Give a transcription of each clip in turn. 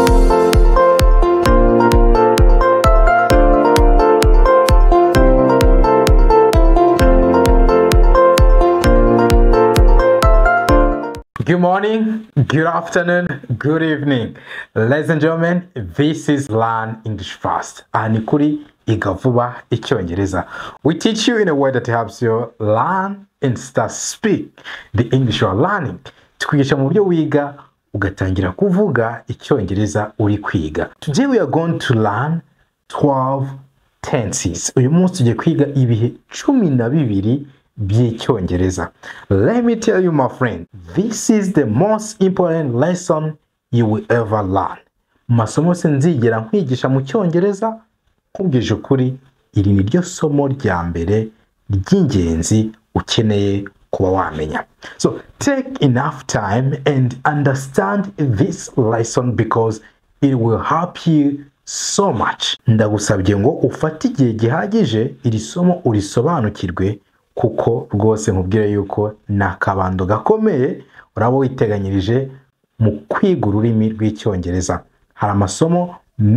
Good morning, good afternoon, good evening. Ladies and gentlemen, this is Learn English Fast. Anikuri Igavuba Icyongereza. We teach you in a way that helps you learn and start speak the English you are learning. Tukwigisha mu buryo wiga ugatangira kuvuga Icyongereza uri kwiga. Today we are going to learn 12 tenses. Uyu munsi tugiye kwiga ibihe 12 by'icyongereza. Let me tell you, my friend, this is the most important lesson you will ever learn. Masomo sinzigera nkwigisha mu cyongereza nkubwije ukuri, iri ni ryo somo rya mbere ry'ingenzi ukeneye kuba wamenya. So take enough time and understand this lesson because it will help you so much. Ndagusabye ngo ufate igihe gihagije iri somo urisobanukirwe, kuko rwose nkubwire yuko nakabando gakomeye urabo witeganyirije mu kwiga ururimi rw'icyongereza. Hari amasomo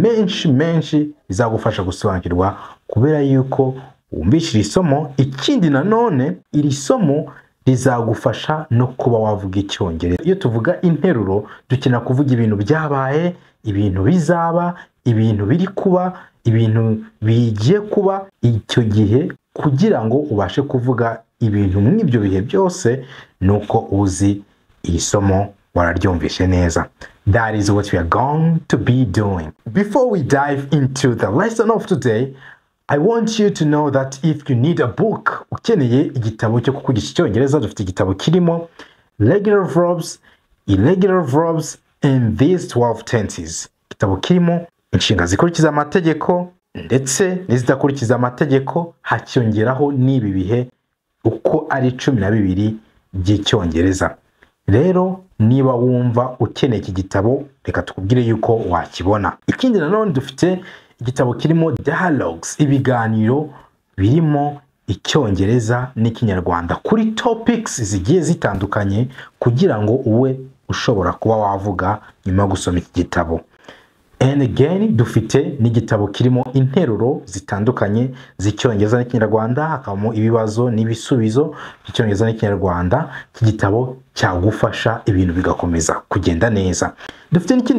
menshi bizagufasha gusobanukirwa kubera yuko wumvishije isomo. Ikindi nanone iri somo rizagufasha no kuba wavuga icyongereza. Iyo tuvuga interuro dukina kuvuga ibintu byabaye, ibintu bizaba, ibintu biri kuba, ibintu bigiye kuba. Icyo gihe kugira ngo ubashe kuvuga ibintu mw'ibyo bihe byose nuko uzi iri somo wararyumvishe neza. That is what we are going to be doing. Before we dive into the lesson of today, I want you to know that if you need a book, ukeneye igitabo cyo kukwigisha icyongereza, dufite igitabo kirimo regular verbs, irregular verbs and these 12 tenses. Igitabo kirimo inshinga zikurikiza amategeko ndetse n'izidakurikiza amategeko, hacyongeraho n'ibi bihe uko ari 12 by'icyongereza. Rero niba wumva ukeneye iki gitabo, reka tukubwire yuko wakibona. Ikindi nanone dufite igitabo kirimo dialogues, ibiganiro birimo icyongereza n'ikinyarwanda kuri topics zigiye zitandukanye, kugira ngo uwe ushobora kuba wavuga nyuma yo gusoma iki gitabo. And again, dufite n'igitabo kirimo interuro zitandukanye z'icyongereza n'ikinyarwanda, hakabamo ibibazo n'ibisubizo by'icyongereza n'ikinyarwanda. Iki gitabo cyagufasha ibintu bigakomeza kugenda neza. Dufite n'ikindi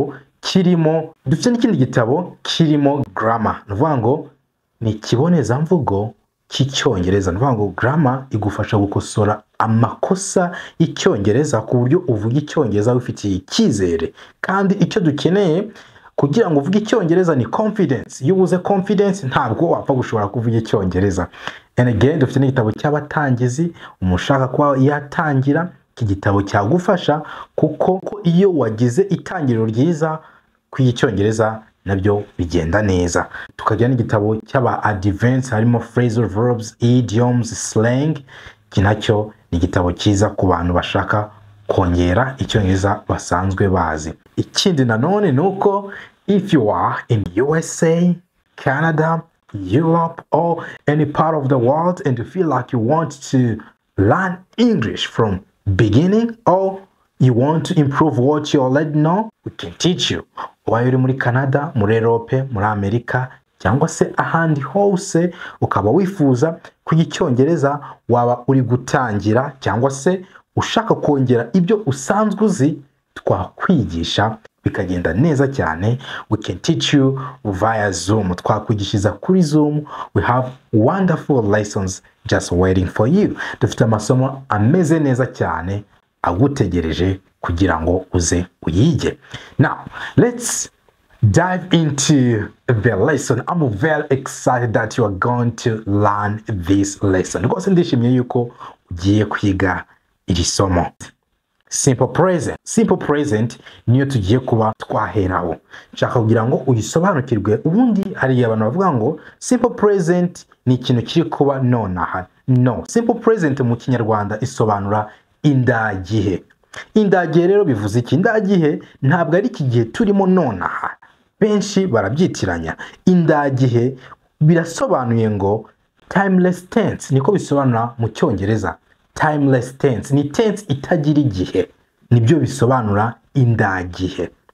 gitabo kirimo grammar. Nuvuga ngo ni ikibonezamvugo cy'icyongereza. Nuvuga ngo grammar igufasha gukosora amakosa y'icyongereza ku buryo uvuga icyongereza wifitiye icyizere. Kandi icyo dukeneye kugira ngo uvuge icyongereza ni confidence. Iyo ubuze confidence ntabwo wapfa gushobora kuvuga icyongereza. And again, dufite n'igitabo cy'abatangizi, umushaka kuba yatangira. Iki gitabo cyagufasha kuko iyo wagize itangiriro ryiza ku icyongereza nabyo bigenda neza. Tukagira n'igitabo cy'aba advanced, harimo phrasal verbs, idioms, slang. Iki nacyo ni igitabo cyiza ku bantu bashaka kongera icyongereza basanzwe bazi. Ikindi nanone nuko if you are in USA, Canada, Europe or any part of the world and you feel like you want to learn English from beginning or you want to improve what you already know, we can teach you. Waba uri muri Canada, muri Europe, muri Amerika cyangwa se ahandi hose ukaba wifuza kwiga icyongereza, waba uri gutangira cyangwa se ushaka kongera ibyo usanzwe uzi, twakwigisha bikagenda neza cyane. We can teach you via Zoom. Twakwigishiriza kuri Zoom. We have wonderful lessons just waiting for you. Dufite amasomo ameze neza cyane agutegereje kugira ngo uze uyige. Now, let's dive into the lesson. I'm very excited that you are going to learn this lesson. Rwose ndishimye yuko ugiye kwiga iri somo. Simple present. Simple present niyo tugiye kuba twaheraho. Nshaka kugira ngo uyisobanukirwe. Ubundi hari abantu bavuga ngo simple present ni ikintu kiri kuba nonaha. No, simple present mu kinyarwanda isobanura indagihe. Indagihe rero bivuze iki? Indagihe ntabwo ari iki gihe turimo nonaha. Benshi barabyitiranya. Indagihe birasobanuye ngo timeless tense, niko bisobanura mu cyongereza. Timeless tense ni tense itagira igihe, nibyo bisobanura indagihe.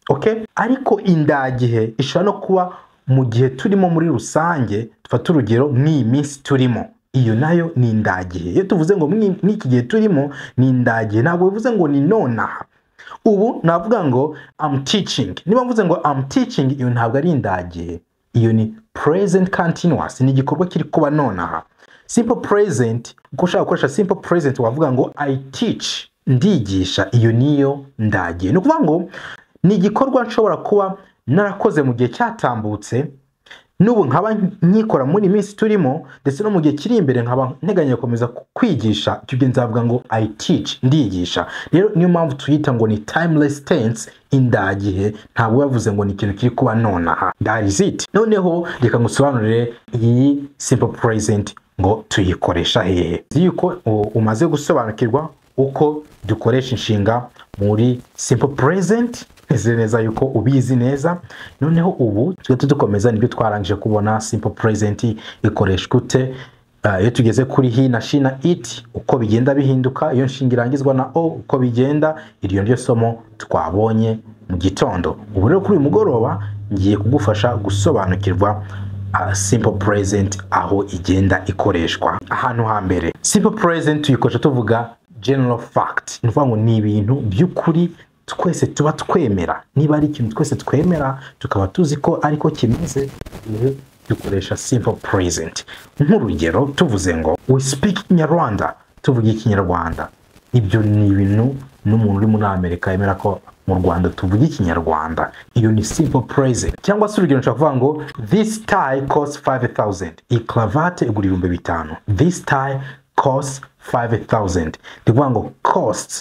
okay? Ariko indagihe ishobora no kuba mu gihe turimo muri rusange, tufata urugero nk'iyi minsi turimo, iyo nayo ni indagihe. Iyo tuvuze ngo mw'iki gihe turimo ni indagihe, ntabwo bivuze ngo ni nonaha. Ubu navuga ngo I'm teaching, niba mvuze ngo I'm teaching, iyo ntabwo ari indagihe, iyo ni present continuous, ni igikorwa kiri kuba nonaha. Simple present, uko ushaka gukoresha simple present wavuga ngo I teach, ndigisha, iyo niyo ndagihe. Ni ukuvuga ngo ni igikorwa nshobora kuba narakoze mu gihe cyatambutse, n'ubu nkaba nkikora muri minsi turimo, ndetse no mu gihe kiri imbere nkaba nteganya gukomeza kwigisha, icyo gihe nzavuga ngo I teach, ndigisha. Rero niyo mpamvu tuyita ngo ni timeless tense, indagihe, ntabwo yavuze ngo ni ikintu kiri kuba nonaha. That is it. Noneho reka ngusobanurire iyi simple present ngo tuyikoresha hehe. Yuko umaze gusobanukirwa uko dukoresha inshinga muri simple present, neza yuko ubizi neza. Noneho ubu tujye dukomeza nibyo twarangije kubona simple present ikoreshwa ute. Iyo tugeze kuri he na she na it, uko bigenda bihinduka, iyo nshinga irangizwa na o, uko bigenda, iryo niryo somo twabonye mu gitondo. Ubu rero kuri mugoroba ngiye kugufasha gusobanukirwa simple present aho igenda ikoreshwa. Ahantu hambere simple present tuyikoresha tuvuga general fact, ni ukuvuga ngo ni ibintu by'ukuri twese tuba twemera. Niba ari ikintu twese twemera tukaba tuzi ko ariko kimeze, dukoresha simple present. Nk'urugero tuvuze ngo we speak Kinyarwanda, tuvuga Ikinyarwanda, ibyo ni ibintu n'umuntu uri muri Amerika yemera ko mu Rwanda tuvuga Ikinyarwanda, iyo ni simple present. Cyangwa se urugero nshaka kuvuga ngo this tie costs 5,000, iyi cravate igura 5,000. This tie costs 5,000, ndivuga ngo cost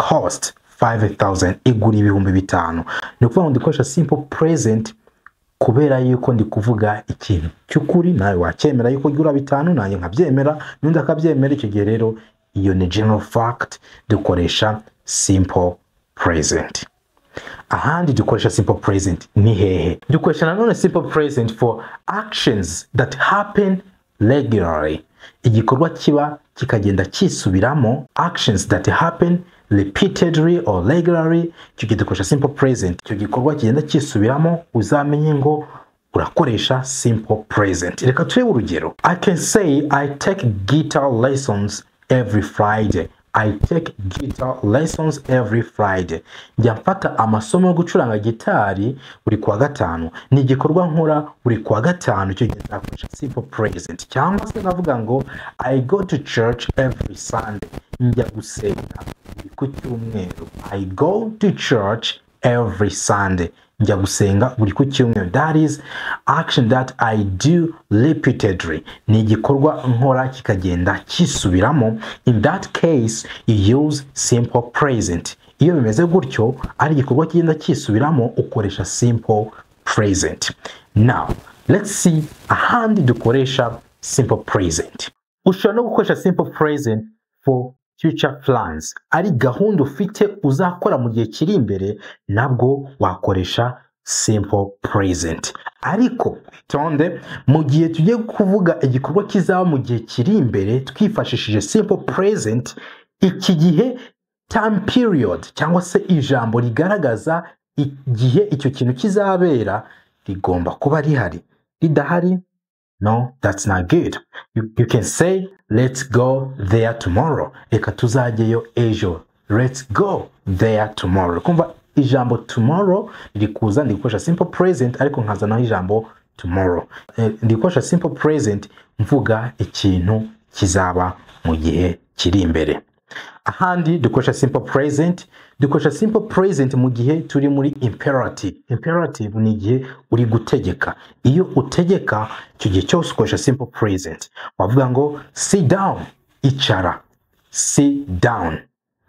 5,000 igura 5,000. Ni ukuvuga ngo ndikoresha simple present kubera yuko ndi kuvuga ikintu cy'ukuri, nawe wacyemera yuko igura 5, nanjye nkabyemera, n'undi akabyemera. Icyo gihe rero iyo ni general fact, dukoresha simple present. Ahandi dukoresha simple present ni hehe? Dukoresha nanone simple present for actions that happen regularly, igikorwa kiba kikagenda kisubiramo, actions that happen repeatedly or regularly, icyo gihe dukoresha simple present. Icyo gikorwa kigenda kisubiramo, uzamenye ngo urakoresha simple present. Reka turebe urugero. I can say I take guitar lessons every Friday. I take guitar lessons every Friday. Njya mfata amasomo yo gucuranga gitari buri kuwa gatanu. Ni igikorwa nkora buri kuwa gatanu, icyo gihe nzakoresha simple present. Cyangwa se navuga ngo I go to church every Sunday. Njya gusenga buri ku cyumweru. I go to church every Sunday. Njya gusenga buri ku cyumweru. That is action that I do repeatedly. Ni igikorwa nkora kikagenda kisubiramo. In that case you use simple present. Iyo bimeze gutyo ari igikorwa kigenda kisubiramo, ukoresha simple present. Now let's see ahandi dukoresha simple present. Ushobora no gukoresha simple present for future plans, ari gahunda ufite uzakora mu gihe kiri imbere, nabwo wakoresha simple present. Ariko tonde mu gihe tugiye kuvuga igikorwa kizaba mu gihe kiri imbere twifashishije simple present, iki gihe time period cyangwa se ijambo rigaragaza igihe icyo kintu kizabera rigomba kuba rihari. Ridahari, no, that's not good. You can say let's go there tomorrow. Reka tuzajyeyo ejo. Let's go there tomorrow. Kumva ijambo tomorrow rikuza ndikoresha simple present, ariko nkazanaho ijambo tomorrow. Ndikoresha simple present mvuga ikintu kizaba mu gihe kiri imbere. Ahandi dukoresha simple present, dukoresha simple present mu gihe turi muri imperative. Imperative ni igihe uri gutegeka. Iyo utegeka icyo gihe cyose ukoresha simple present. Wavuga ngo sit down, icara. Sit down.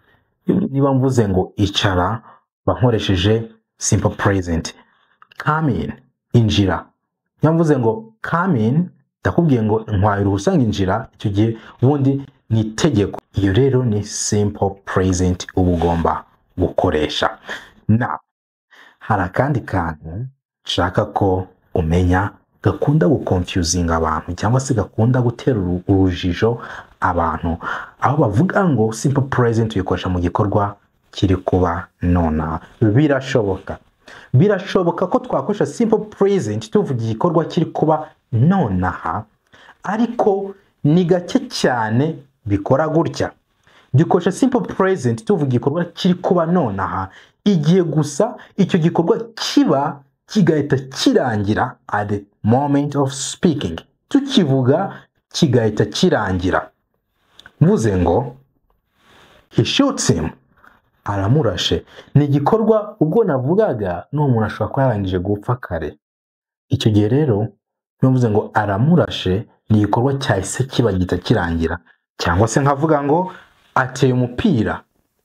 Niba mvuze ngo icara bankoresheje simple present. Come in, injira. Niba mvuze ngo come in, ndakubwiye ngo ntwaye uruhusa injira, icyo gihe ubundi ni itegeko. Iyo rero ni simple present uba ugomba gukoresha. Now hari akandi kantu nshaka ko umenya gakunda guconfusing abantu cyangwa se gakunda gutera urujijo abantu, aho bavuga ngo simple present uyikoresha mu gikorwa kiri kuba nona. Birashoboka, birashoboka ko twakoresha simple present tuvuga igikorwa kiri kuba nonaha, ariko ni gake cyane bikora gutya. Dukoresha simple present tuvuga igikorwa kiri kuba nonaha igihe gusa icyo gikorwa kiba kigahita kirangira at the moment of speaking. Tukivuga kigahita kirangira. Mvuze ngo he shoots him, aramurashe, ni igikorwa ubwo navugaga n'umuntu ashobora kuba yarangije gupfa kare. Icyo gihe rero mvuze ngo aramurashe ni igikorwa cyahise kiba gihita kirangira. Cyangwa se nkavuga ngo ateye umupira,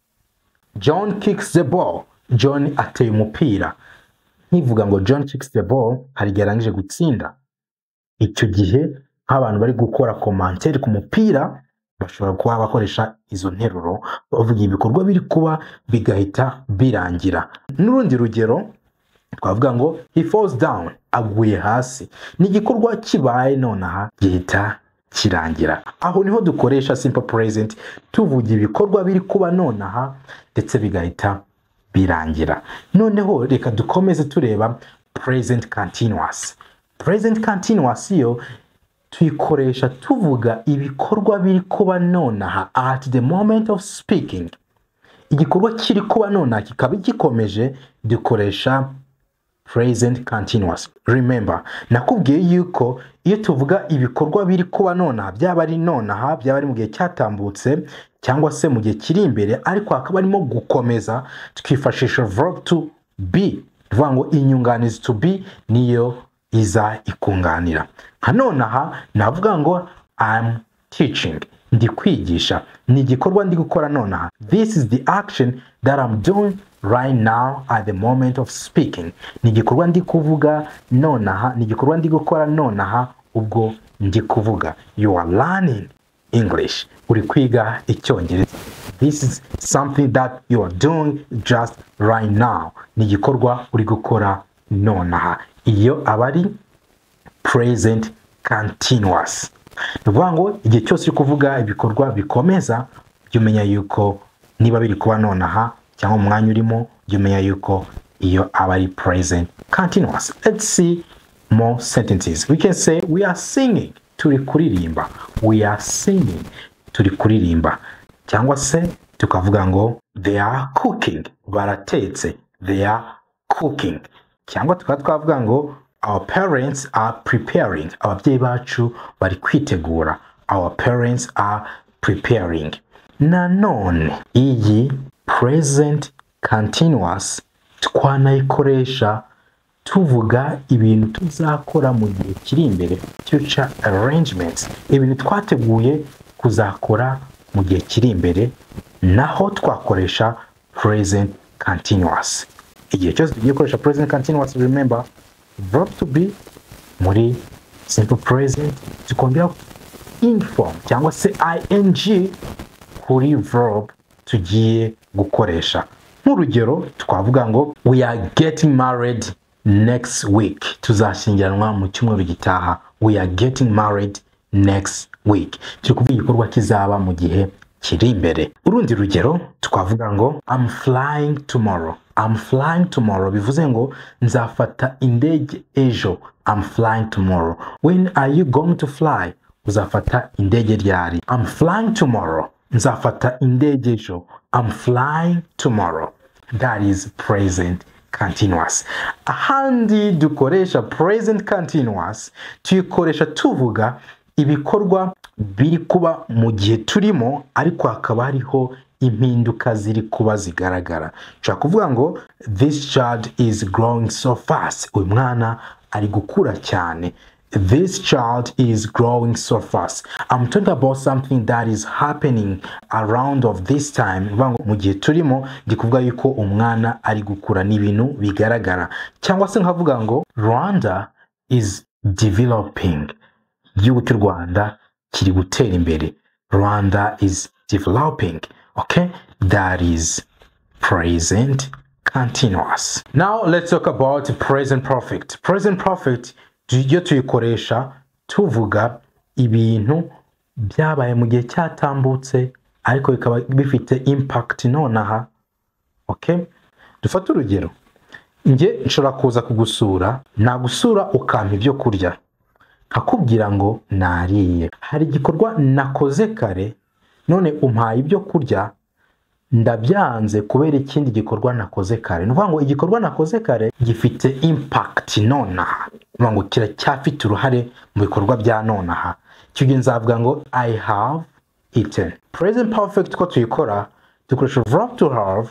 John kicks the ball, John ateye umupira. Nkivuga ngo John kicks the ball hari igihe arangije gutsinda. Icyo gihe nk'abantu bari gukora commentaire ku mupira bashobora kuba bakoresha izo nteruro bavuga ibikorwa biri kuba bigahita birangira. N'urundi rugero twavuga ngo he falls down, aguye hasi, ni igikorwa kibaye nonaha gihita kirangira. Aho niho dukoresha simple present tuvuga ibikorwa biri kuba nonaha ndetse bigahita birangira. Noneho reka dukomeze tureba present continuous. Present continuous yo tuyikoresha tuvuga ibikorwa biri kuba nonaha at the moment of speaking. Igikorwa kiri kuba nonaha kikaba gikomeje, dukoresha present continuous. Remember, nakubwiye yuko iyo tuvuga ibikorwa biri kuba nonaha, byaba ari nonaha, byaba ari mu gihe cyatambutse cyangwa se mu gihe kiri imbere, ariko hakaba arimo gukomeza, twifashisha verb to be. Tuvuga ngo inyunganizi to be niyo iza ikunganira. Nonaha navuga ngo I'm teaching, ndi kwigisha, ni igikorwa ndi gukora nonaha. This is the action that I'm doing right now at the moment of speaking. Ni igikorwa ndi kuvuga nonaha, ni igikorwa ndi gukora nonaha ubwo ndi kuvuga. You are learning English, uri kwiga icyongereza. This is something that you are doing just right now. Ni igikorwa uri gukora nonaha. Iyo abari present continuous. Nuvuga ngo igihe cyose uri kuvuga ibikorwa bikomeza, jya umenya yuko niba biri kuba nonaha cyangwa umwanya urimo, jya umenya yuko iyo abari present continuous. Let's see more sentences. We can say we are singing, turi kuririmba. We are singing, turi kuririmba. Cyangwa se tukavuga ngo they are cooking, baratetse. They are cooking. Cyangwa twavuga ngo our parents are preparing, ababyeyi bacu bari kwitegura. Our parents are preparing. Nanone iyi present continuous twanayikoresha tuvuga ibintu tuzakora mu gihe kiri imbere, future arrangements, ibintu twateguye kuzakora mu gihe kiri imbere, naho twakoresha present continuous. Igihe cyose tugiye gukoresha present continuous, remember verb to be muri simple present tukongera inform cyangwa se ing kuri verb tugiye gukoresha. Nk'urugero twavuga ngo we are getting married next week, tuzashyingiranwa mu cyumweru gitaha. We are getting married next week, turi kuvuga igikorwa kizaba mu gihe kiri imbere. Urundi rugero twavuga ngo I'm flying tomorrow. I'm flying tomorrow bivuze ngo nzafata indege ejo. I'm flying tomorrow. When are you going to fly? Uzafata indege ryari? I'm flying tomorrow. Nzafata indege ejo. I'm flying tomorrow. That is present continuous. Ahandi dukoresha present continuous tuyikoresha tuvuga ibikorwa biri kuba mu gihe turimo, ariko hakaba hariho impinduka ziri kuba zigaragara. Nshaka kuvuga ngo this child is growing so fast. Uyu mwana ari gukura cyane. This child is growing so fast. I'm talking about something that is happening around of this time. Mu gihe turimo ndi kuvuga yuko umwana ari gukura, n'ibintu bigaragara. Cyangwa se nkavuga ngo Rwanda is developing. Igihugu cy'u Rwanda kiri gutera imbere. Rwanda is developing. Okay, that is present continuous. Now let's talk about present perfect. Present perfect tujye tuyikoresha tuvuga ibintu byabaye mu gihe cyatambutse ariko bikaba bifite impact nonaha. Okay, dufata urugero. nge nshobora kuza kugusura, nagusura ukampa ibyo kurya, nkakubwira ngo nariye. Hari igikorwa nakoze kare none umpaye ibyo kurya, ndabyanze kubera ikindi gikorwa nakoze kare. Nuvuga ngo igikorwa nakoze kare gifite impact nonaha, nuvuga ngo kiracyafite uruhare mu bikorwa bya nonaha. Icyo gihe nzavuga ngo I have eaten. Present perfect ko tuyikora dukoresha verb to have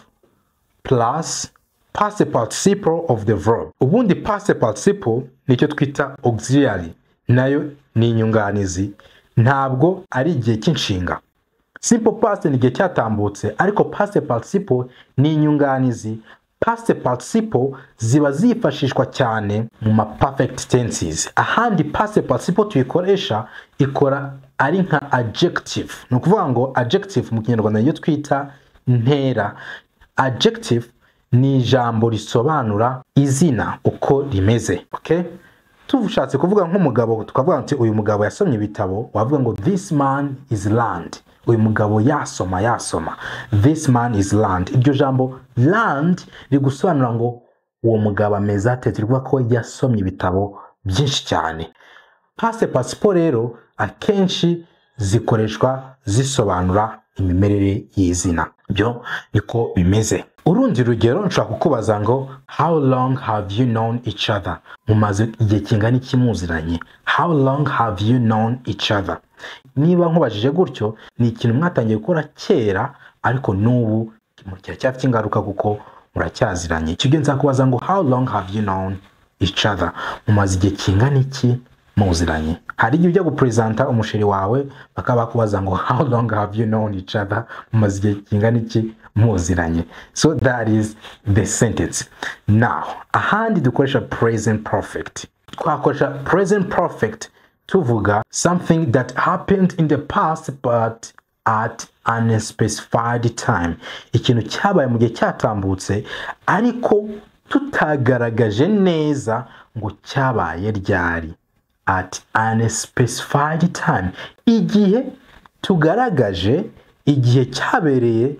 plus past participle of the verb. Ubundi past participle nicyo twita auxiliary, nayo ni inyunganizi, ntabwo ari igihe cy'inshinga. Simple past ni igihe cyatambutse, ariko past participle ni inyunganizi. Past participle ziba zifashishwa cyane mu ma perfect tenses. Ahandi past participle tuyikoresha ikora ari nka adjective. Ni ukuvuga ngo adjective mu Kinyarwanda niyo twita ntera. Adjective ni ijambo risobanura izina uko rimeze. Okay? Tuvushatse kuvuga nk'umugabo tukavuga ati uyu mugabo yasomye ibitabo, wavuga ngo this man is learned. Uyu mugabo yasoma. This man is learned. Iryo jambo learned rigusobanura ngo uwo mugabo ameze ate, tuvuga ko yasomye ibitabo byinshi cyane. Past participle rero akenshi zikoreshwa zisobanura imimerere y'izina. Byo niko bimeze. Urundi rugero nshobora kukubaza ngo how long have you known each other? Mumaze igihe kingana iki muziranye? How long have you known each other? Niba nkubajije gutyo ni ikintu mwatangiye gukora kera ariko n'ubu kiracyafite ingaruka kuko muracyaziranye. Icyo gihe nzakubaza ngo how long have you known each other? Mumaze igihe kingana iki muziranye? Hari igihe ujya gupresenta umusheri wawe bakaba bakubaza ngo how long have you known each other? Mumaze igihe kingana iki muziranye? So that is the sentence. Now, ahandi dukoresha present perfect. Twakoresha present perfect tuvuga something that happened in the past but at an unspecified time. Ikintu cyabaye mu gihe cyatambutse ariko tutagaragaje neza ngo cyabaye ryari. At an specified time. Igihe tugaragaje igihe cyabereye,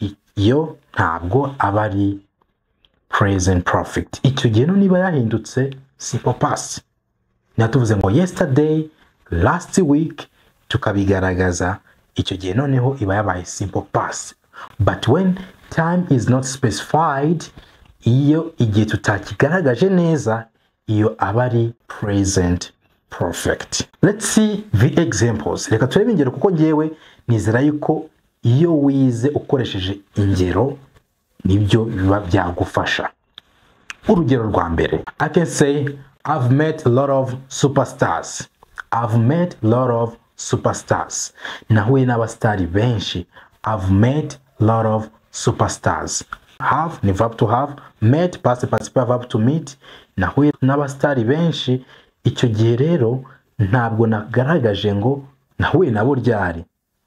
iyo ntabwo aba ari present perfect. Icyo gihe niba yahindutse simple past. Natuvuze ngo yesterday, last week, tukabigaragaza, icyo gihe noneho iba yabaye simple past. But when time is not specified, iyo igihe tutakigaragaje neza, iyo aba ari present perfect. Let's see the examples. Reka turebe ingero kuko ngewe nizera yuko iyo wize ukoresheje ingero nibyo biba byagufasha. Urugero rwa mbere, I can say I've met a lot of superstars. I've met a lot of superstars. Nahuye n'abastari benshi. I've met a lot of superstars. Have ni verb to have, met past participle verb to meet. Nahuye n'abastari benshi. Icyo gihe rero ntabwo nagaragaje ngo nahuye nabo ryari.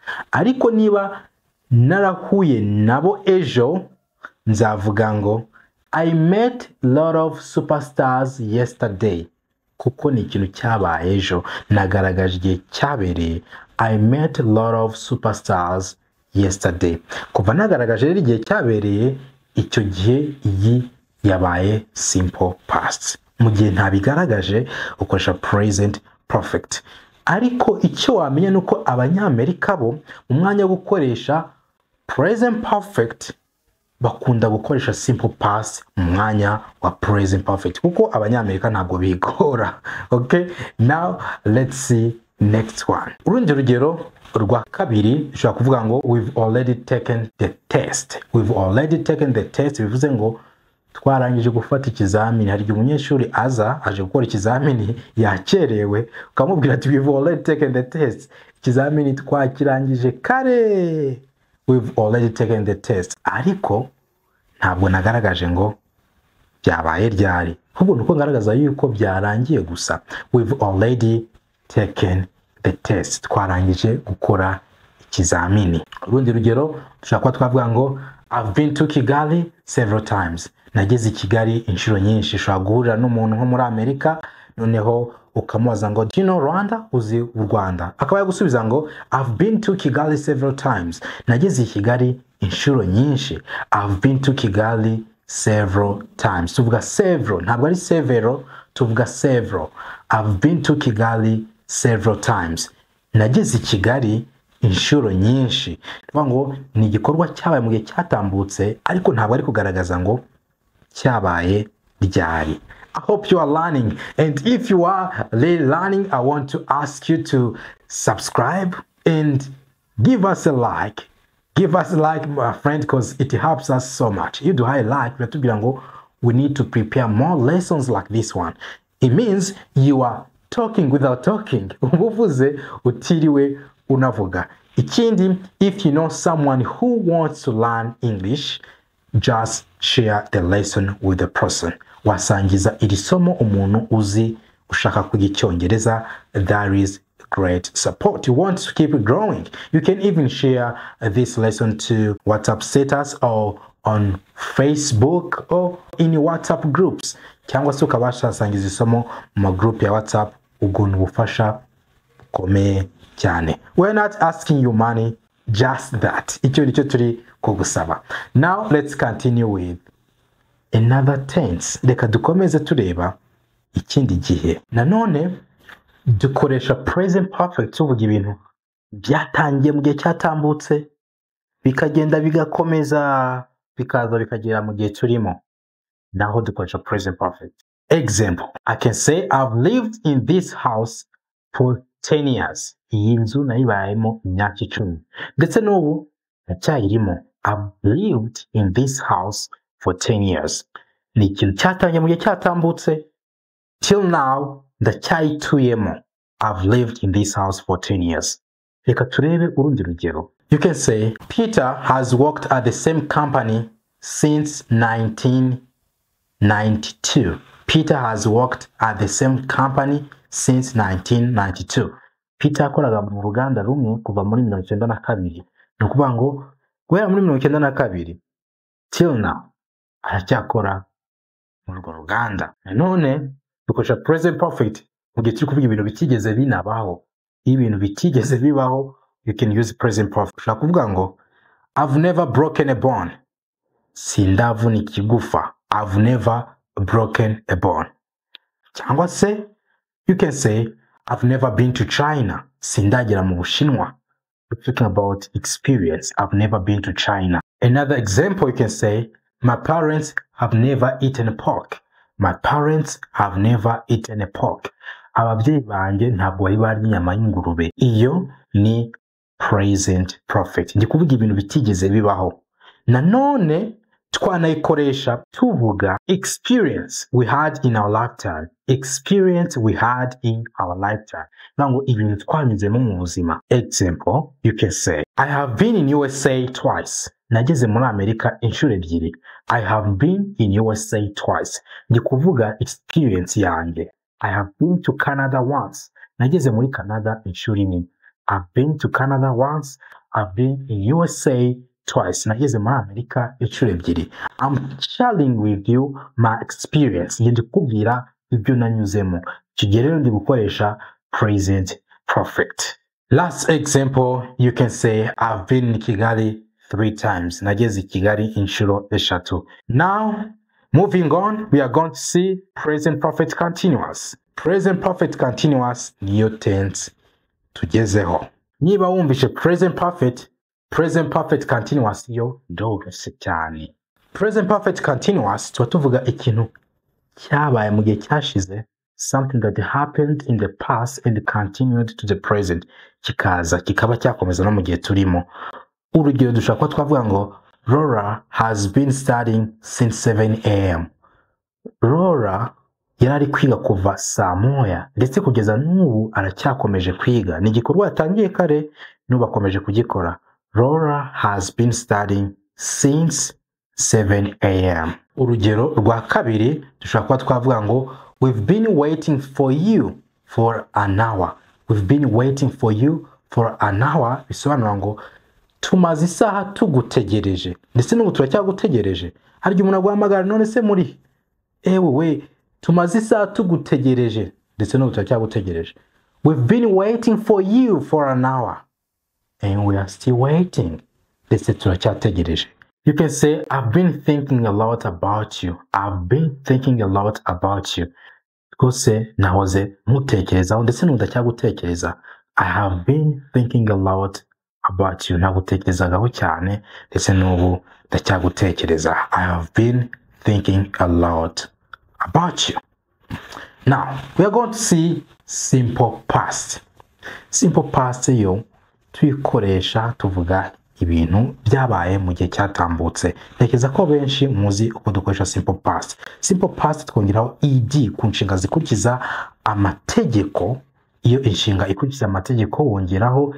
Ariko niba narahuye nabo ejo, nzavuga ngo I met a lot of superstars yesterday. Kuko ni ikintu cyabaye ejo, nagaragaje igihe cyabereye. I met a lot of superstars yesterday. Kuva nagaragaje rero igihe cyabereye, icyo gihe iyi yabaye simple past. Mu gihe ntabigaragaje ukoresha present perfect. Ariko icyo wamenya nuko abanyamerika bo mu mwanya wo gukoresha present perfect bakunda gukoresha simple past mu mwanya wa present perfect kuko abanyamerika ntabwo bigora. Okay, now let's see next one. Urundi rugero rwa kabiri ushobora kuvuga ngo we've already taken the test. We've already taken the test bivuze ngo twarangije gufata ikizamini. Hari umunyeshuri aje gukora ikizamini yakerewe, ukamubwira ati we've already taken the test. Ikizamini twakirangije kare. We've already taken the test. Ariko ntabwo nagaragaje ngo byabaye ryari. Ahubwo nuko ngaragaza yuko byarangiye gusa. We've already taken the test. Twarangije gukora ikizamini. Urundi rugero dushaka twavuga ngo I've been to Kigali several times. Nageze i Kigali inshuro nyinshi. Ushobora guhurira n'umuntu nko muri Amerika noneho ukamubaza ngo do you know Rwanda? Uzi u Rwanda? Akaba yagusubiza ngo I've been to Kigali several times. Nageze i Kigali inshuro nyinshi. I've been to Kigali several times. Tuvuga several, ntabwo ari several, tuvuga several. I've been to Kigali several times. Nageze i Kigali inshuro nyinshi. Tuvuga ngo ni igikorwa cyabaye mu gihe cyatambutse ariko ntabwo ari kugaragaza ngo cyabaye ryari. I hope you are learning, and if you are really learning, I want to ask you to subscribe and give us a like. Give us a like, my friend, because it helps us so much. You do a like, we need to prepare more lessons like this one. It means you are talking without talking. Uvuze utiriwe unavuga. Ikindi, if you know someone who wants to learn English, just share the lesson with the person. Wasangiza iri somo umuntu uzi ushaka kwiga Icyongereza. That is great support. You want to keep it growing. You can even share this lesson to WhatsApp status or on Facebook or in WhatsApp groups. Cyangwa se ukabasha sangiza isomo mu group ya WhatsApp uguntu bufasha bukomeye cyane. We're not asking you money, just that. Icyo nicyo turi kugusaba. Now let's continue with another tense. Reka dukomeze tureba ikindi gihe. Nanone dukoresha present perfect tuvuga ibintu byatangiye mu gihe cyatambutse bikagenda bigakomeza bikaza bikagera mu gihe turimo. Naho dukoresha present perfect. Example, I can say I've lived in this house for 10 years. Iyi nzu nayibayemo imyaka 10. Ndetse n'ubu ndacyayirimo. I've lived in this house for 10 years. Ni ikintu cyatangiye mu gihe cyatambutse. Till now, ndacyayituyemo. I've lived in this house for 10 years. Reka turebe urundi rugero. You can say, Peter has worked at the same company since 1992. Peter has worked at the same company since 1992. Peter yakoraga mu ruganda rumwe kuva muri 1992. Ni ukuvuga ngo guhera muri 1992 till now aracyakora mu urwo ruganda. Nanone dukoresha present perfect mu gihe turi kuvuga ibintu bitigeze binabaho. Iyo ibintu bitigeze bibaho, you can use present perfect. Ushaka kuvuga ngo I've never broken a bone. Sindavuna ikigufa. I've never broken a bone. Cyangwa se you can say I've never been to China. Sindagera mu Bushinwa. We're talking about experience. I've never been to China. Another example, you can say my parents have never eaten pork. My parents have never eaten a pork. Ababyeyi banjye ntabwo bari barya inyama y'ingurube. Iyo ni present perfect. Ndi kuvuga ibintu bitigeze bibaho. Nanone twanayikoresha tuvuga experience we had in our lifetime. Experience we had in our lifetime. Nango ibintu twanyuzemo mu buzima. Example, you can say I have been in USA twice. Nageze muri Amerika inshuro ebyiri. I have been in USA twice. Ndi kuvuga experience yanjye. I have been to Canada once. Nageze muri Canada inshuro imwe. I've been to Canada once. I've been in USA twice. Nageze muri Amerika inshuro ebyiri. I'm sharing with you my experience. Ndi kubwira ibyo nanyuzemo. Icyo rero ndi gukoresha present perfect. Last example, you can say I've been in Kigali 3 times. Nageze Kigali inshuro eshatu. Now, moving on, we are going to see present perfect continuous. Present perfect continuous niyo tense tugezeho. Niba wumvishe present perfect continuous yo ndoroshye cyane. Present perfect continuous tuba tuvuga ikintu cyabaye mu gihe cyashize, something that happened in the past and continued to the present, kikaba cyakomeza no mu gihe turimo. Urugero dushaka twavuga ngo Laura has been studying since 7 a.m. Laura yarari kwiga kuva saa moya ndetse kugeza n'ubu aracyakomeje kwiga. Ni igikorwa yatangiye kare n'ubu akomeje kugikora. Laura has been studying since 7 a.m. Urugero rwa kabiri dushaka twavuga ngo we've been waiting for you for an hour. We've been waiting for you for an hour. Bisobanura ngo tumaze isaha tugutegereje ndetse n'ubu turacyagutegereje. Harya umuntu aguhamagara none se muri we tumaze isaha tugutegereje ndetse n'ubu turacyagutegereje. We've been waiting for you for an hour and we are still waiting. Ndetse turacyategereje. You can say, I've been thinking a lot about you. I've been thinking a lot about you. Rwose nahoze mutekerezaho ndetse ndacyagutekereza. I have been thinking a lot about you. Nagutekerezagaho cyane ndetse n'ubu ndacyagutekereza. I have been thinking a lot about you. Now, we are going to see simple past. Simple past yo tuyikoresha tuvuga ibintu byabaye mu gihe cyatambutse. Ntekereza ko benshi muzi uko dukoresha simple past. Simple past twongeraho ed ku nshinga zikurikiza amategeko. Iyo inshinga ikurikiza amategeko wongeraho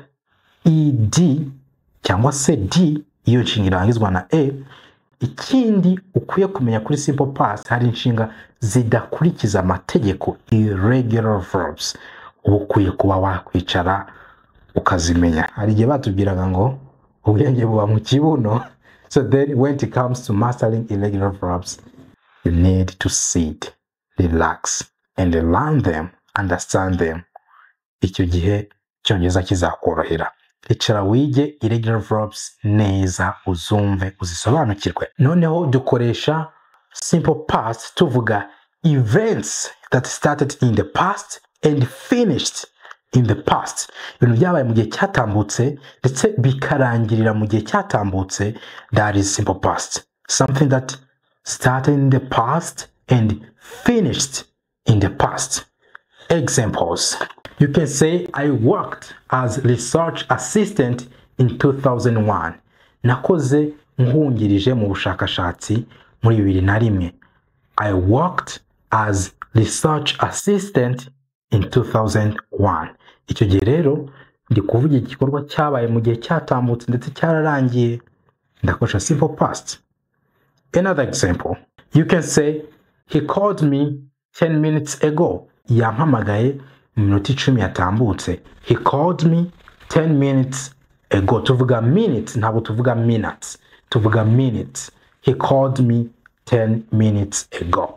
ed cyangwa se d iyo nshinga irangizwa na e. Ikindi ukwiye kumenya kuri simple past, hari inshinga zidakurikiza amategeko, irregular verbs. Ukwiye kuba wakwicara ukazimenya. Hari igihe batubwiraga ngo ubwenge buba mu kibuno. So then when it comes to mastering irregular verbs, you need to sit, relax, and learn them, understand them. Icyo gihe cyongereza kizakorohera. Icara wige irregular verbs neza, uzumve, uzisobanukirwe. Noneho dukoresha simple past tuvuga events that started in the past and finished in the past. Ibintu byabaye mu gihe cyatambutse ndetse bikarangirira mu gihe cyatambutse, that is simple past. Something that started in the past and finished in the past. Examples. You can say, I worked as research assistant in 2001. Nakoze nkungirije mu bushakashatsi muri 2001. I worked as research assistant in 2001. Icyo gihe rero ndi kuvuga igikorwa cyabaye mu gihe cyatambutse ndetse cyararangiye, ndakoresha simple past. Another example, you can say, he called me 10 minutes ago. Yampamagaye mu minota 10 yatambutse. He called me 10 minutes ago. Tuvuga minutes, ntabwo tuvuga minutes. Tuvuga minutes. He called me 10 minutes ago.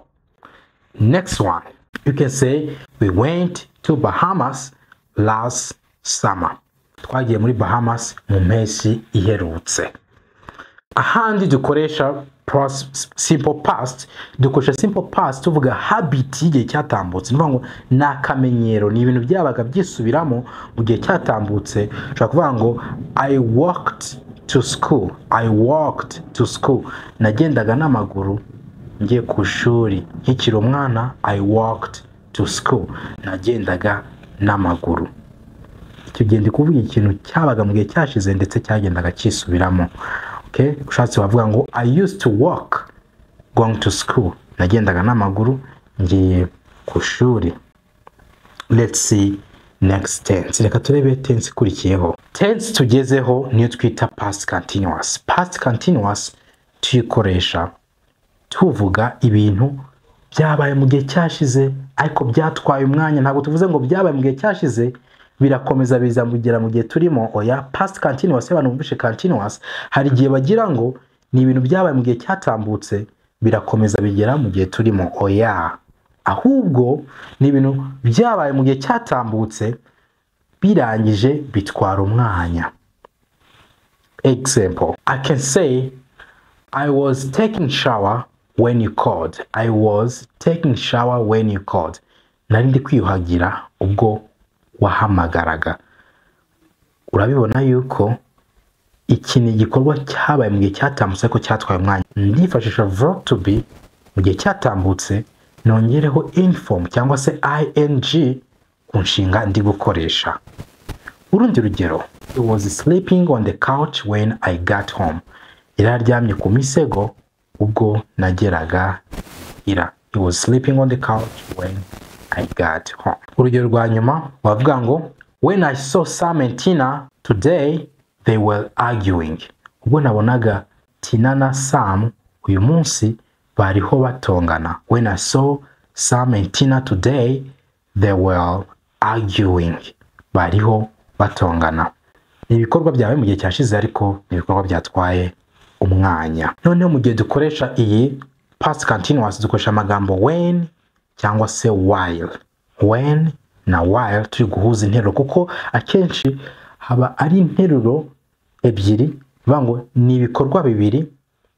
Next one, you can say, we went to Bahamas last summer. Twagiye muri Bahamas mu mpeshyi iherutse. Ahandi dukoresha simple past, dukoresha simple past tuvuga habit y'igihe cyatambutse. Nivuga ngo nakamenyero, ni ibintu byabaga byisubiramo mu gihe cyatambutse. Ushobora kuvuga ngo I walked to school. I walked to school. Nagendaga n'amaguru ngiye ku ishuri. Nkikiri umwana, I walked to school. Nagendaga n'amaguru. Icyo gihe ndi kuvuga ikintu cyabaga mu gihe cyashize ndetse cyagendaga cyisubiramo. Okay, ushatse wavuga ngo I used to walk going to school. Nagendaga n'amaguru ngiye ku ishuri. Let's see next tense. Reka turebe tense ikurikiyeho. Tense tugezeho niyo twita past continuous. Past continuous tuyikoresha tuvuga ibintu byabaye mu gihe cyashize ariko byatwaye umwanya. Ntabwo tuvuze ngo byabaye mu gihe cyashize birakomeza bizamugera mu gihe turimo. Oya, past continuous y'abantu bumvishe continuous hari igihe bagira ngo ni ibintu byabaye mu gihe cyatambutse birakomeza bigera mu gihe turimo. Oya, ahubwo ni ibintu byabaye mu gihe cyatambutse birangije bitwara umwanya. Example, I can say, I was taking shower when you called. I was taking shower when you called. Nari ndi kwiyuhagira ubwo wahamagaraga. Urabibona yuko iki ni igikorwa cyabaye mu gihe cyatambutse ko cyatwaye umwanya. Ndifashisha verb to be mu gihe cyatambutse nongereho inform cyangwa se ing ku nshinga ndi gukoresha. Urundi rugero, I was sleeping on the couch when I got home. Iraryamye ku misego ubwo nageraga ira. He was sleeping on the couch when I got home. Urugero rwa nyuma wavuga ngo when I saw Sam and Tina today they were arguing. Ubwo nabonaga Tina na Sam uyu munsi bariho batongana. When I saw Sam and Tina today they were arguing. Bariho batongana. Ni ibikorwa byawe mu gihe cyashize ariko ni ibikorwa byatwaye umwanya. Noneho mu gihe dukoresha iyi past continuous dukoresha amagambo when cyangwa se while. When na while turi guhuza interuro kuko akenshi haba ari interuro ebyiri bivuga ngo ni ibikorwa bibiri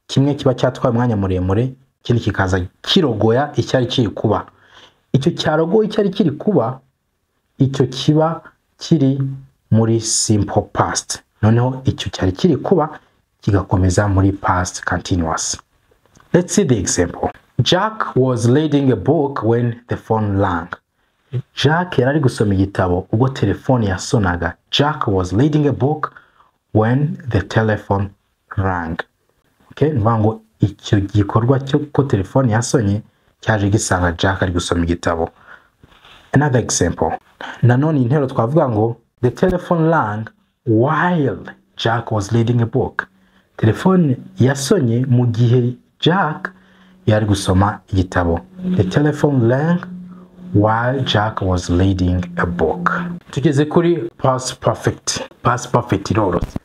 kimwe kiba cyatwaye umwanya muremure, ikindi kikaza kirogoya icyari kiri kuba. Icyo cyarogoye icyari kiri kuba, icyo kiba kiri muri simple past. Noneho icyo cyari kiri kuba kigakomeza muri past continuous. Let's see the example. Jack was reading a book when the phone rang. Jack yari gusoma igitabo ubwo telefone yasonaga. Jack was reading a book when the telephone rang. Okay, nvango icyo gikorwa cyo ko telefone yasonye cyaje gisanga Jack ari gusoma igitabo. Another example. Nanone intero twavuga ngo the telephone rang while Jack was reading a book. Telefone yasonye mu gihe Jack yari gusoma igitabo. The telephone rang while Jack was reading a book. Tugeze kuri past perfect. Past perfect irorotse.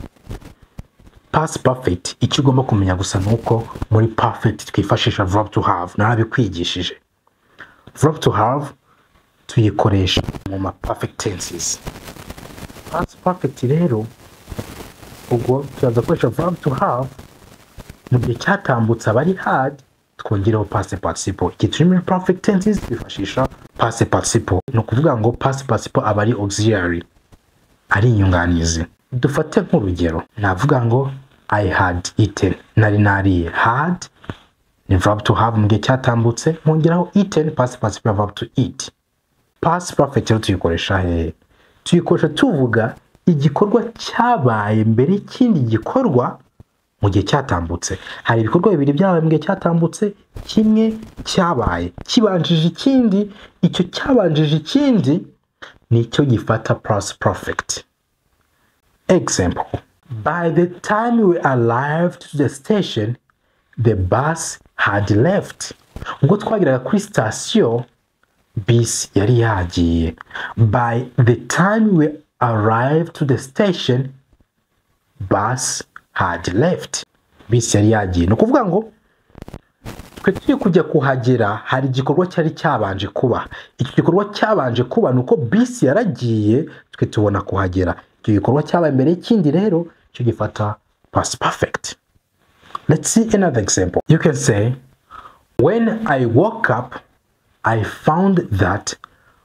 Past perfect icyo ugomba kumenya gusa nuko muri perfect twifashisha verb to have. Narabikwigishije. Verb to have tuyikoresha mu ma perfect tenses. Past perfect rero ubwo tuzaza gukoresha verb to have mu gihe cyatambutse abari had twongeraho past participle. Iki turi muri perfect tenses twifashisha past participle. No kuvuga ngo past participle aba ari auxiliary, ari inyunganizi. Dufate nk'urugero, navuga ngo I had eaten. Nari nariye. Had ni verb to have mu gihe cyatambutse, nkongeraho eaten past participle verb to eat. Past perfect rero tuyikoresha tuvuga igikorwa cyabaye mbere y'ikindi gikorwa mu gihe cyatambutse. Hari ibikorwa bibiri byabaye mu gihe cyatambutse, kimwe cyabaye kibanjije ikindi, icyo cyabanjije ikindi nicyo gifata past perfect. Example. By the time we arrived to the station, the bus had left. Ubwo twageraga kuri station, bus yari yagiye. By the time we arrived to the station, bus had left. Bus yari yagiye. No kuvuga ngo twe turi kujya kuhagera hari igikorwa cyari cyabanje kuba. Iki gikorwa cyabanje kuba nuko bus yaragiye, twe tubona kuhagera. Icyo gikorwa cyabaye mbere y'ikindi rero cyo gifata past perfect. Let's see another example. You can say, when I woke up, I found that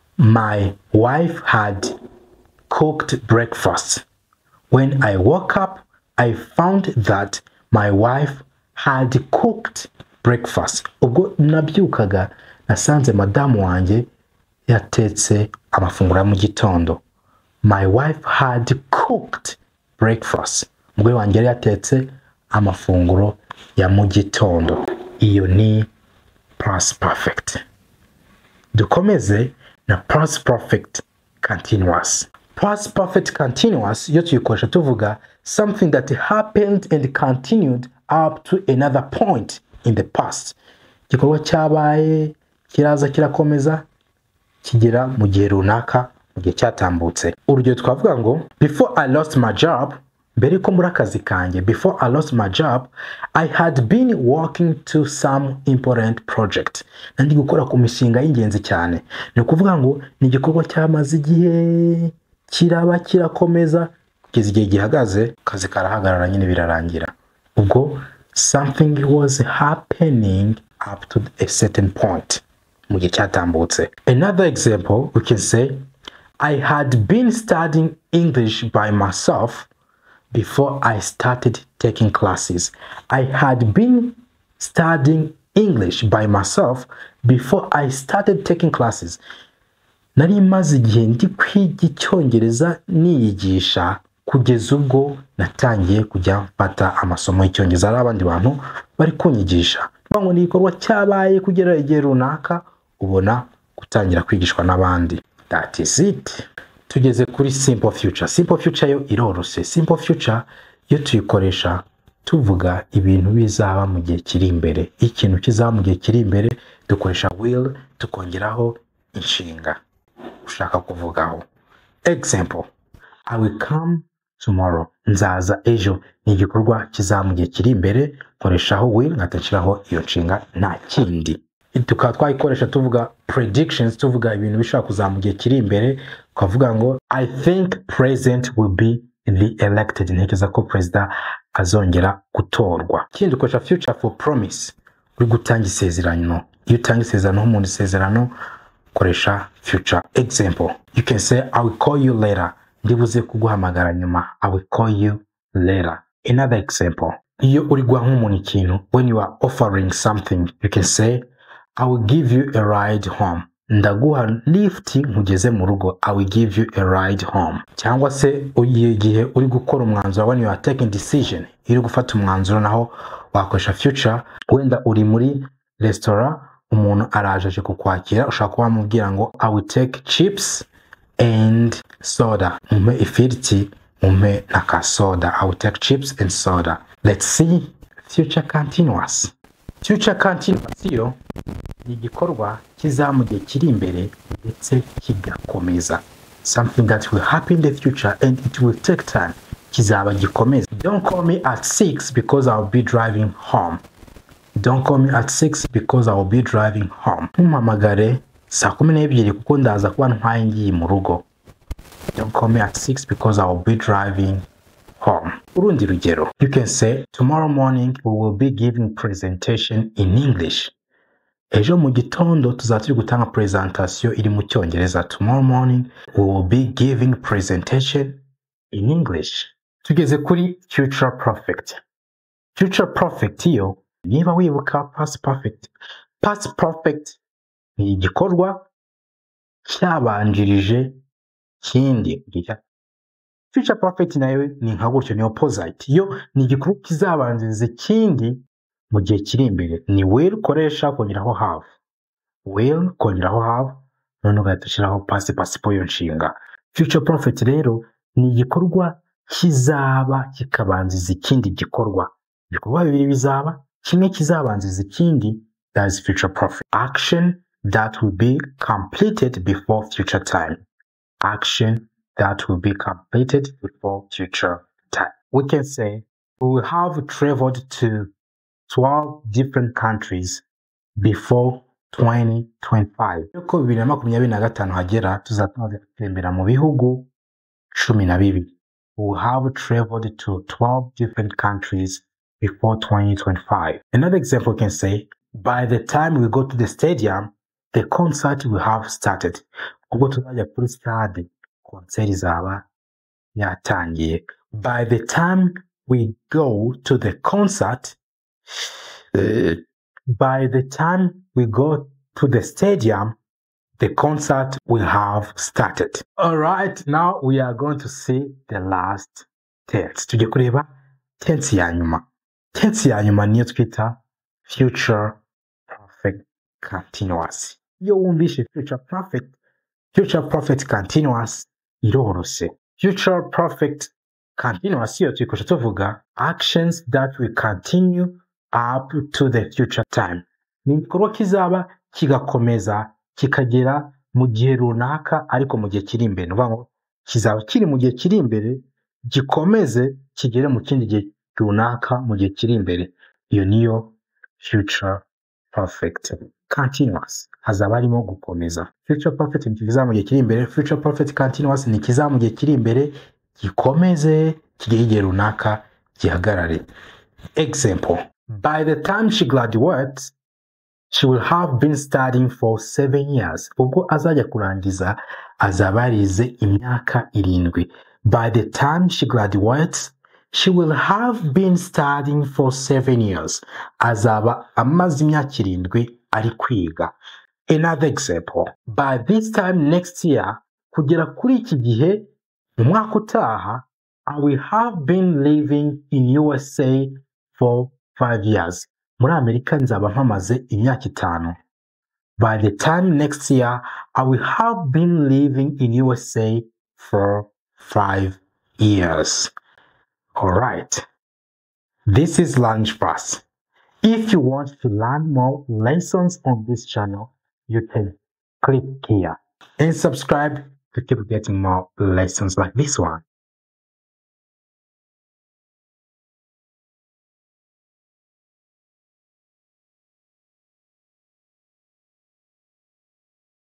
my wife had cooked breakfast. When I woke up, I found that my wife had cooked breakfast. Ubwo nabyukaga nasanze madamu wanjye yatetse amafunguro mu gitondo. My wife had cooked breakfast. Umugore wanjye yatetse amafunguro ya mu gitondo. Iyo ni past perfect. Dukomeze na past perfect continuous. Past perfect continuous yo tuyikoresha tuvuga something that happened and continued up to another point in the past. Gikorwa cyabaye kiraza kirakomeza kigera mu gihe runaka mu gihe cyatambutse. Urugero twavuga ngo before I lost my job, mbere ko muri akazi kanjye, before I lost my job, I had been working to some important project. Nandi gukora ku mishinga y'ingenzi cyane. Ni kuvuga ngo ni igikorwa cyamaze igihe kiraba kirakomeza kugeza igihe gihagaze, kazi karahagarara nyine birarangira. Ubwo something was happening up to a certain point mu gihe cyatambutse. Another example, we can say I had been studying English by myself before I started taking classes. I had been studying English by myself before I started taking classes. Nari maze igihe ndi kwiga Icyongereza niyigisha kugeza ubwo natangiye kujya mfata amasomo y'Icyongereza. Ari abandi bantu bari kunyigisha. Ngo ni igikorwa cyabaye kugera igihe runaka ubona gutangira kwigishwa n'abandi. That is it. Tugeze kuri simple future. Simple future yo irorose. Simple future yo tuyikoresha tuvuga ibintu bizaba mu gihe kiri imbere. Ikintu kizaba mu gihe kiri imbere dukoresha will tukongeraho inshinga ushaka kuvugaho. Example, I will come tomorrow. Nzaza ejo. Ni igikorwa kizaba mu gihe kiri imbere, koreshaho will ngatashiraho iyo nshinga nta kindi. Tukaba twayikoresha tuvuga predictions, tuvuga ibintu bishaka kuzaba mu gihe kiri imbere, ukavuga ngo I think president will be re-elected. Ntekereza ko president azongera gutorwa. Ikindi ukoresha future for promise, uri gutanga isezerano. Iyo utanga isezerano nk'umuntu isezerano, koresha future. Example, you can say I will call you later. Ndibuze kuguhamagara nyuma. I will call you later. Another example, iyo uri guha nk'umuntu ikintu, when you are offering something, you can say I will give you a ride home. Ndaguha lift nkugeze mu rugo. I will give you a ride home. Cyangwa se igihe uri gukora umwanzuro, when you are taking decision, iri gufata umwanzuro naho wakoresha future. Wenda uri muri restaurant, umuntu araje kukwakira, ushaka kuba mubwira ngo I will take chips and soda. Mumpe ifiriti, mumpe na ka soda. I will take chips and soda. Let's see future continuous. Future continuous yo ni igikorwa kiza mu gihe kiri imbere ndetse kigakomeza. Something that will happen in the future and it will take time. Kizaba gikomeza. Don't call me at 6 because I'll be driving home. Don't call me at 6 because I will be driving home. Ntumpamagare saa 12 kuko ndaza kuba ntwaye ngiye mu rugo. Don't call me at 6 because I will be driving home. Urundi rugero, you can say tomorrow morning we will be giving presentation in English. Ejo mu gitondo tuzaturi gutanga presentation iri mu Cyongereza. Tomorrow morning we will be giving presentation in English. Tugeze kuri future perfect. Future perfect yo, niba wibuka past perfect. Past perfect ni igikorwa cyabanjirije kindi. Future perfect nayo ni nka gutyo, ni opposite. Yo ni igikorwa kizabanziriza kindi mu gihe kiri imbere. Ni will koresha kongeraho have. Will kongeraho have, none ugahita ushyiraho past participle yo nshinga. Future perfect rero ni igikorwa kizaba kikabanziza ikindi gikorwa. Ibikorwa bibiri bizaba, kimwe kizabanziza ikindi, that is future perfect. Action that will be completed before future time. Action that will be completed before future time. We can say we will have traveled to 12 different countries before 2025. Yuko 2025 hagera tuzatangira gutembera mu bihugu 12. We will have traveled to 12 different countries before 2025. Another example can say by the time we go to the stadium, the concert will have started. Ubwo tuzajya kuri stade, concert izaba yatangiye. By the time we go to the concert, by the time we go to the stadium, the concert will have started. Alright, now we are going to see the last tense. Tujye kureba tense ya nyuma. Tense ya nyuma niyo twita future perfect continuous. Iyo wumvishe future perfect continuous iroroshe. Future perfect continuous yo tuyikoresha tuvuga actions that will continue up to the future time. Ni igikorwa kizaba kigakomeza kikagera mu gihe runaka ariko mu gihe kiri imbere. Nuvuga ngo kizaba kiri mu gihe kiri imbere gikomeze kigere mu kindi gihe runaka mu gihe kiri imbere. Iyo niyo future perfect continuous. Hazaba harimo gukomeza. Future perfect ni kiza mu gihe kiri imbere. Future perfect continuous ni kiza mu gihe kiri imbere gikomeze kigere igihe runaka gihagarare. Example, by the time she graduates, she will have been studying for 7 years. Ubwo azajya kurangiza azaba yarize imyaka 7. By the time she graduates, she will have been studying for 7 years. Azaba amaze imyaka 7 ari kwiga. Another example, by this time next year, kugera kuri iki gihe mu mwaka utaha, I will have been living in USA for 5 years. Muri Amerika nzaba mpamaze imyaka 5. By the time next year, I will have been living in USA for 5 years. Alright. This is Lunch Fast. If you want to learn more lessons on this channel, you can click here and subscribe to keep getting more lessons like this one.